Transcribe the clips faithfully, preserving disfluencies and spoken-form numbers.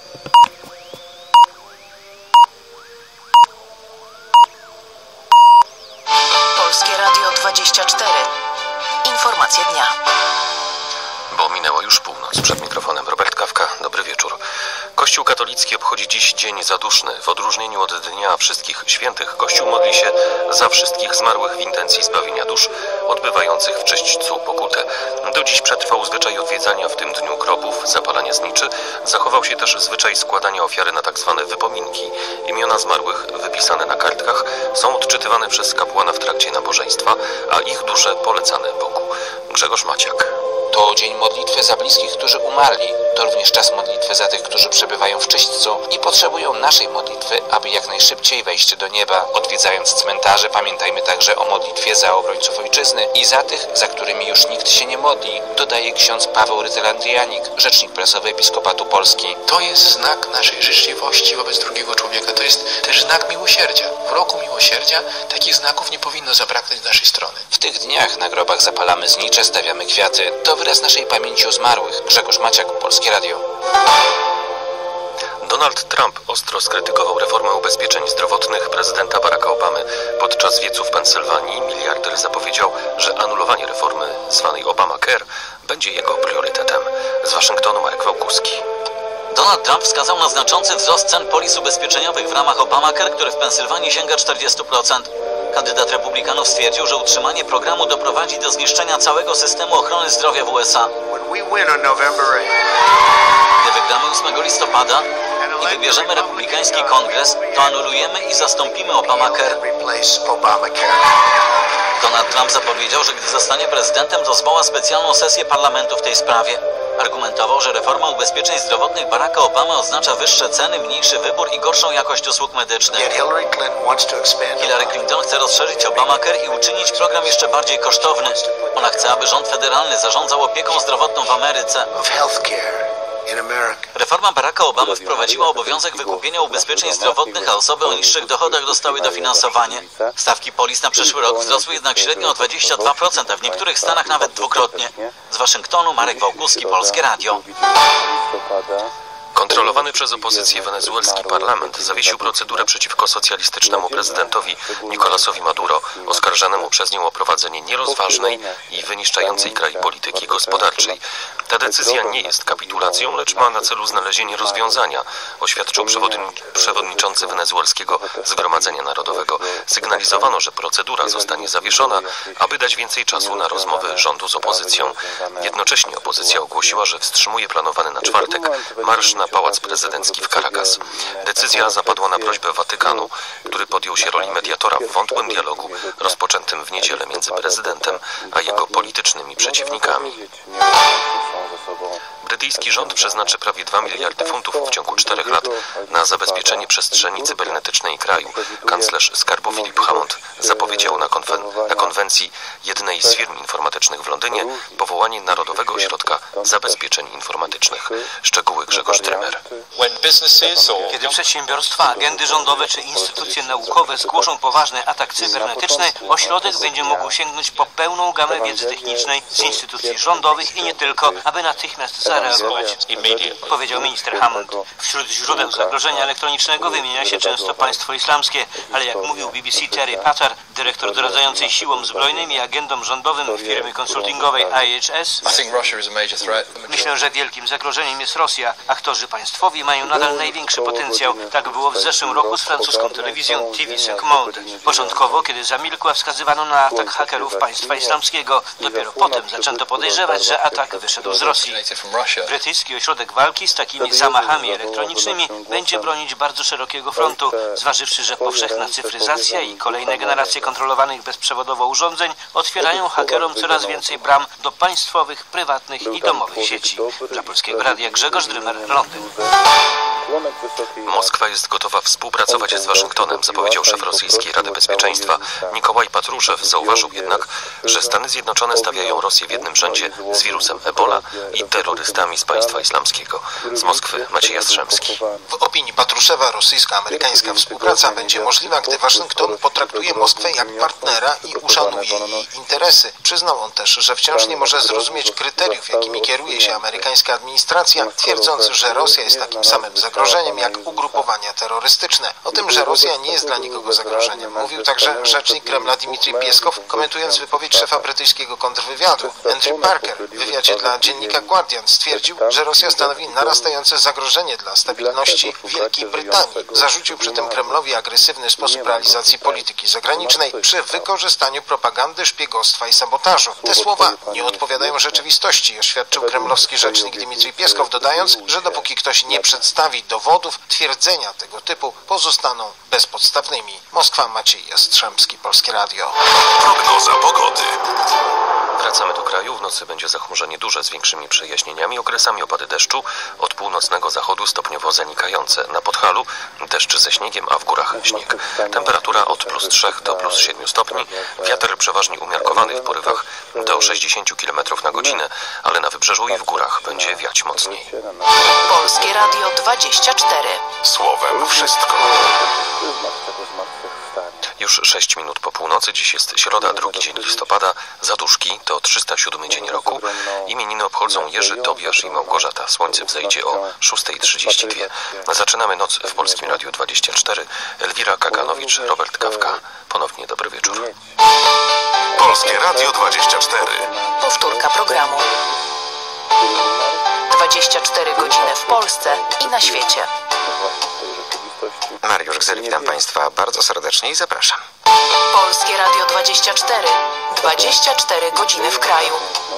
Polskie Radio dwadzieścia cztery. Informacje dnia. Bo minęła już północ. Przed mikrofonem Robert Kawka. Dobry wieczór. Kościół katolicki obchodzi dziś Dzień Zaduszny. W odróżnieniu od Dnia Wszystkich Świętych Kościół modli się za wszystkich zmarłych w intencji zbawienia dusz odbywających w czyśćcu pokutę. Do dziś przetrwał zwyczaj odwiedzania w tym dniu grobów, zapalania zniczy. Zachował się też zwyczaj składania ofiary na tak zwane wypominki. Imiona zmarłych wypisane na kartkach są odczytywane przez kapłana w trakcie nabożeństwa, a ich dusze polecane Bogu. Grzegorz Maciak. To dzień modlitwy za bliskich, którzy umarli. To również czas modlitwy za tych, którzy przebywają w czyśćcu i potrzebują naszej modlitwy, aby jak najszybciej wejść do nieba. Odwiedzając cmentarze, pamiętajmy także o modlitwie za obrońców ojczyzny i za tych, za którymi już nikt się nie modli, dodaje ksiądz Paweł Rytel-Andrianik, rzecznik prasowy Episkopatu Polski. To jest znak naszej życzliwości wobec drugiego człowieka. To jest też znak miłosierdzia. W roku miłosierdzia takich znaków nie powinno zabraknąć z naszej strony. W tych dniach na grobach zapalamy znicze, stawiamy kwiaty. To wyraz naszej pamięci o zmarłych. Grzegorz Maciak, Polskie Radio. Donald Trump ostro skrytykował reformę ubezpieczeń zdrowotnych prezydenta Baracka Obamy. Podczas wiecu w Pensylwanii miliarder zapowiedział, że anulowanie reformy zwanej Obamacare będzie jego priorytetem. Z Waszyngtonu Marek Wałkuski. Donald Trump wskazał na znaczący wzrost cen polis ubezpieczeniowych w ramach Obamacare, który w Pensylwanii sięga czterdzieści procent. Kandydat republikanów stwierdził, że utrzymanie programu doprowadzi do zniszczenia całego systemu ochrony zdrowia w U S A. Gdy wygramy ósmego listopada i wybierzemy republikański kongres, to anulujemy i zastąpimy Obamacare. Donald Trump zapowiedział, że gdy zostanie prezydentem, to zwoła specjalną sesję parlamentu w tej sprawie. Argumentował, że reforma ubezpieczeń zdrowotnych Baracka Obamy oznacza wyższe ceny, mniejszy wybór i gorszą jakość usług medycznych. Hillary Clinton chce rozszerzyć Obamacare i uczynić program jeszcze bardziej kosztowny. Ona chce, aby rząd federalny zarządzał opieką zdrowotną w Ameryce. Reforma Baracka Obamy wprowadziła obowiązek wykupienia ubezpieczeń zdrowotnych, a osoby o niższych dochodach dostały dofinansowanie. Stawki polis na przyszły rok wzrosły jednak średnio o dwadzieścia dwa procent, a w niektórych stanach nawet dwukrotnie. Z Waszyngtonu Marek Wałkuski, Polskie Radio. Kontrolowany przez opozycję wenezuelski parlament zawiesił procedurę przeciwko socjalistycznemu prezydentowi Nicolasowi Maduro, oskarżanemu przez nią o prowadzenie nierozważnej i wyniszczającej kraj polityki gospodarczej. Ta decyzja nie jest kapitulacją, lecz ma na celu znalezienie rozwiązania, oświadczył przewodniczący wenezuelskiego Zgromadzenia Narodowego. Sygnalizowano, że procedura zostanie zawieszona, aby dać więcej czasu na rozmowy rządu z opozycją. Jednocześnie opozycja ogłosiła, że wstrzymuje planowany na czwartek marsz na Pałac Prezydencki w Caracas. Decyzja zapadła na prośbę Watykanu, który podjął się roli mediatora w wątłym dialogu rozpoczętym w niedzielę między prezydentem a jego politycznymi przeciwnikami. Brytyjski rząd przeznaczy prawie dwa miliardy funtów w ciągu czterech lat na zabezpieczenie przestrzeni cybernetycznej kraju. Kanclerz Skarbu Philip Hammond zapowiedział na, konwen- na konwencji jednej z firm informatycznych w Londynie powołanie Narodowego Ośrodka Zabezpieczeń Informatycznych. Szczegóły Grzegorz Trymer. Kiedy przedsiębiorstwa, agendy rządowe czy instytucje naukowe zgłoszą poważny atak cybernetyczny, ośrodek będzie mógł sięgnąć po pełną gamę wiedzy technicznej z instytucji rządowych i nie tylko, aby natychmiast zareagować, powiedział minister Hammond. Wśród źródeł zagrożenia elektronicznego wymienia się często państwo islamskie, ale jak mówił B B C Terry Patar, dyrektor doradzającej siłom zbrojnym i agendom rządowym firmy konsultingowej I H S, myślę, że wielkim zagrożeniem jest Rosja. Aktorzy państwowi mają nadal największy potencjał. Tak było w zeszłym roku z francuską telewizją T V cinq Monde. Początkowo, kiedy zamilkła, wskazywano na atak hakerów państwa islamskiego. Dopiero potem zaczęto podejrzewać, że atak wyszedł z Rosji. Brytyjski ośrodek walki z takimi zamachami elektronicznymi będzie bronić bardzo szerokiego frontu, zważywszy, że powszechna cyfryzacja i kolejne generacje kontrolowanych bezprzewodowo urządzeń otwierają hakerom coraz więcej bram do państwowych, prywatnych i domowych sieci. Dla Polskiego Radia Grzegorz Drymer, Londyn. Moskwa jest gotowa współpracować z Waszyngtonem, zapowiedział szef Rosyjskiej Rady Bezpieczeństwa Nikołaj Patruszew. Zauważył jednak, że Stany Zjednoczone stawiają Rosję w jednym rzędzie z wirusem Ebola i terrorystami z państwa islamskiego. Z Moskwy Maciej Jastrzębski. W opinii Patruszewa rosyjsko-amerykańska współpraca będzie możliwa, gdy Waszyngton potraktuje Moskwę jak partnera i uszanuje jej interesy. Przyznał on też, że wciąż nie może zrozumieć kryteriów, jakimi kieruje się amerykańska administracja, twierdząc, że Rosja jest takim samym zagrożeniem zagrożeniem jak ugrupowania terrorystyczne. O tym, że Rosja nie jest dla nikogo zagrożeniem, mówił także rzecznik Kremla Dmitrij Pieskow, komentując wypowiedź szefa brytyjskiego kontrwywiadu. Andrew Parker w wywiadzie dla dziennika Guardian stwierdził, że Rosja stanowi narastające zagrożenie dla stabilności Wielkiej Brytanii. Zarzucił przy tym Kremlowi agresywny sposób realizacji polityki zagranicznej przy wykorzystaniu propagandy, szpiegostwa i sabotażu. Te słowa nie odpowiadają rzeczywistości, oświadczył kremlowski rzecznik Dmitrij Pieskow, dodając, że dopóki ktoś nie przedstawi dowodów, twierdzenia tego typu pozostaną bezpodstawnymi. Moskwa, Maciej Jastrzębski, Polskie Radio. Prognoza pogody. Wracamy do kraju. W nocy będzie zachmurzenie duże z większymi przejaśnieniami, okresami opady deszczu, od północnego zachodu stopniowo zanikające. Na Podhalu deszcz ze śniegiem, a w górach śnieg. Temperatura od plus trzech do plus siedmiu stopni. Wiatr przeważnie umiarkowany w porywach do sześćdziesięciu kilometrów na godzinę, ale na wybrzeżu i w górach będzie wiać mocniej. Polskie Radio dwadzieścia cztery. Słowem wszystko. Już sześć minut po północy, dziś jest środa, drugi dzień listopada. Zaduszki to trzysta siódmy dzień roku. Imieniny obchodzą Jerzy, Tobiasz i Małgorzata. Słońce wzejdzie o szósta trzydzieści dwa. Zaczynamy noc w Polskim Radiu dwadzieścia cztery. Elwira Kakanowicz, Robert Kawka. Ponownie dobry wieczór. Polskie Radio dwadzieścia cztery. Powtórka programu. dwadzieścia cztery godziny w Polsce i na świecie. Mariusz Gzelik, witam Państwa bardzo serdecznie i zapraszam. Polskie Radio dwadzieścia cztery. dwadzieścia cztery godziny w kraju.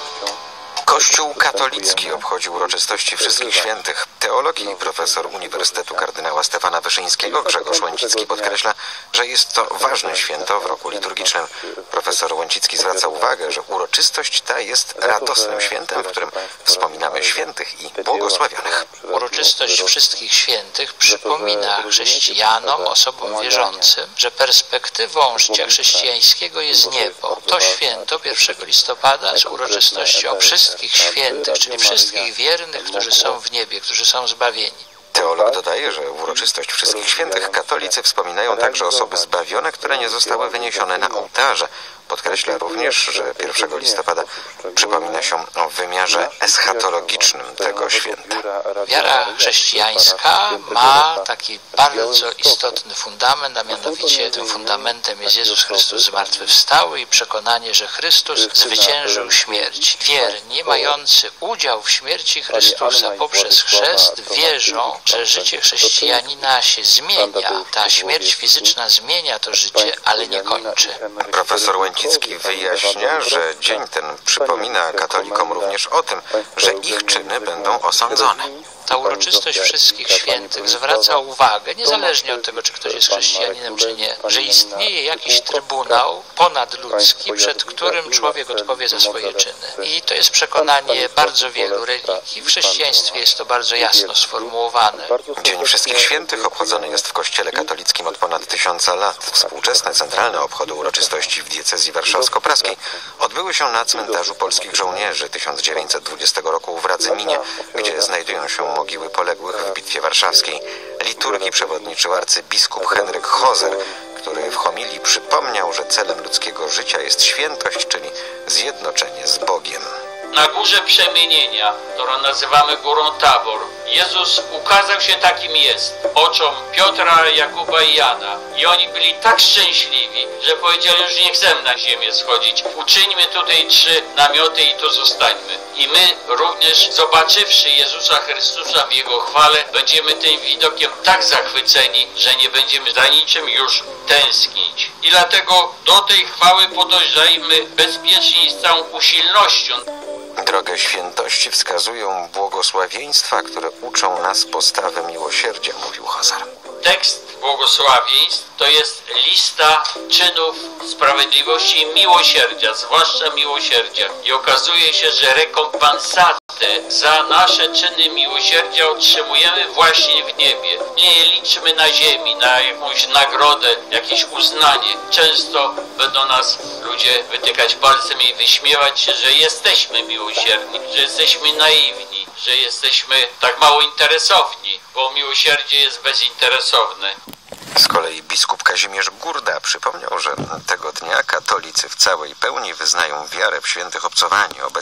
Kościół katolicki obchodził uroczystości Wszystkich Świętych. Teolog i profesor Uniwersytetu Kardynała Stefana Wyszyńskiego Grzegorz Łęcicki podkreśla, że jest to ważne święto w roku liturgicznym. Profesor Łęcicki zwraca uwagę, że uroczystość ta jest radosnym świętem, w którym wspominamy świętych i błogosławionych. Uroczystość Wszystkich Świętych przypomina chrześcijanom, osobom wierzącym, że perspektywą życia chrześcijańskiego jest niebo. To święto pierwszego listopada z uroczystością Wszystkich Świętych, czyli wszystkich wiernych, którzy są w niebie, którzy są zbawieni. Teolog dodaje, że w uroczystość Wszystkich Świętych katolicy wspominają także osoby zbawione, które nie zostały wyniesione na ołtarze. Podkreśla również, że pierwszego listopada przypomina się o wymiarze eschatologicznym tego święta. Wiara chrześcijańska ma taki bardzo istotny fundament, a mianowicie tym fundamentem jest Jezus Chrystus zmartwychwstały i przekonanie, że Chrystus zwyciężył śmierć. Wierni, mający udział w śmierci Chrystusa poprzez chrzest, wierzą, że życie chrześcijanina się zmienia. Ta śmierć fizyczna zmienia to życie, ale nie kończy. Profesor Łęcicki wyjaśnia, że dzień ten przypomina katolikom również o tym, że ich czyny będą osądzone. Ta uroczystość Wszystkich Świętych zwraca uwagę, niezależnie od tego, czy ktoś jest chrześcijaninem, czy nie, że istnieje jakiś trybunał ponadludzki, przed którym człowiek odpowie za swoje czyny. I to jest przekonanie bardzo wielu religii. W chrześcijaństwie jest to bardzo jasno sformułowane. Dzień Wszystkich Świętych obchodzony jest w Kościele katolickim od ponad tysiąca lat. Współczesne centralne obchody uroczystości w diecezji warszawsko-praskiej odbyły się na cmentarzu polskich żołnierzy tysiąc dziewięćset dwudziestego roku w Radzyminie, gdzie znajdują się mogiły poległych w Bitwie Warszawskiej. Liturgii przewodniczył arcybiskup Henryk Hozer, który w homilii przypomniał, że celem ludzkiego życia jest świętość, czyli zjednoczenie z Bogiem. Na górze przemienienia, którą nazywamy górą Tabor, Jezus ukazał się takim jest, oczom Piotra, Jakuba i Jana. I oni byli tak szczęśliwi, że powiedzieli, już nie chcemy na ziemię schodzić. Uczyńmy tutaj trzy namioty i tu zostańmy. I my również, zobaczywszy Jezusa Chrystusa w Jego chwale, będziemy tym widokiem tak zachwyceni, że nie będziemy za niczym już tęsknić. I dlatego do tej chwały podążajmy bezpiecznie i z całą usilnością. Drogę świętości wskazują błogosławieństwa, które uczą nas postawy miłosierdzia, mówił Hozer. Tekst błogosławieństw to jest lista czynów sprawiedliwości i miłosierdzia, zwłaszcza miłosierdzia. I okazuje się, że rekompensatę za nasze czyny miłosierdzia otrzymujemy właśnie w niebie. Nie je liczmy na ziemi, na jakąś nagrodę, jakieś uznanie. Często będą nas ludzie wytykać palcem i wyśmiewać się, że jesteśmy miłosierni, że jesteśmy naiwni, że jesteśmy tak mało interesowni, bo miłosierdzie jest bezinteresowne. Z kolei biskup Kazimierz Gurda przypomniał, że tego dnia katolicy w całej pełni wyznają wiarę w świętych obcowanie.